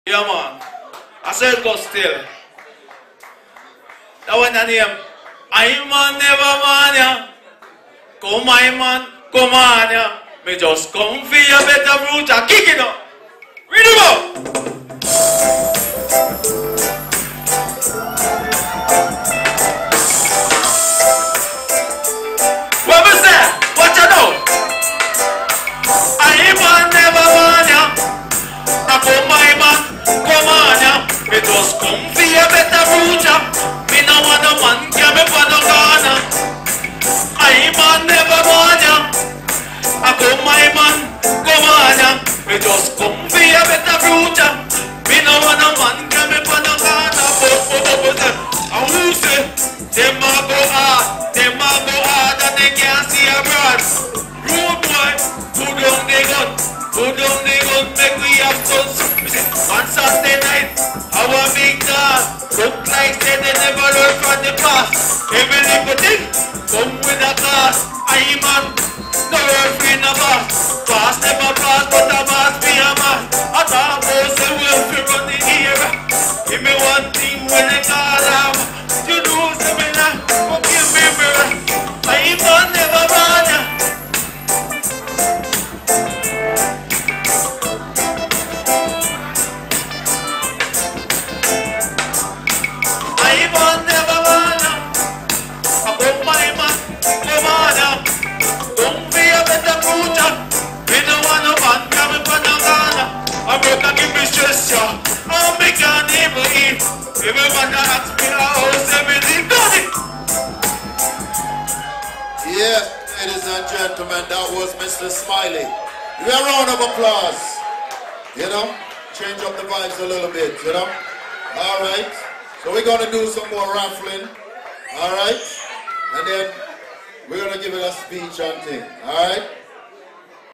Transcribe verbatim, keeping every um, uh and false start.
Yeah, man. I said go still. That one the name. I man never man ya. Come my man, come on ya. Me just come for your better root and kick it up. Read him up. What was that? What you know? I man never man ya. Now come my man, come on ya. Me just come for your better root ya. Me no want no man can me for no corner. I man never man ya. I come my man, come on ya. Me just come for your better root ya. Me no want no man can me for no corner. But but but but and who say them a go hard, them a go hard and they can't see abroad. Rude boy, put down the gun, put down the gun, make we have sons. Me say on Saturday night, our big dog look like say they never learn from the past. Every little thing come with a cost. I man, no work free no boss. Boss never pass, but a boss be a man. I thought about say we'll be run the era. Give me one thing when they call am. You know say me nah, but give me mirror. I man never run ya. I man never run ya. I put my man, come on ya. Don't be a better future. We don't want no man coming from the corner. I broke and give me stress ya. Oh me can't even eat. Everyone that asks me how everything done it. Yeah, ladies and gentlemen, that was Mister Smileyi. Give a round of applause. You know, change up the vibes a little bit, you know. Alright, so we're going to do some more raffling. Alright, and then we're going to give it a speech and thing. Alright.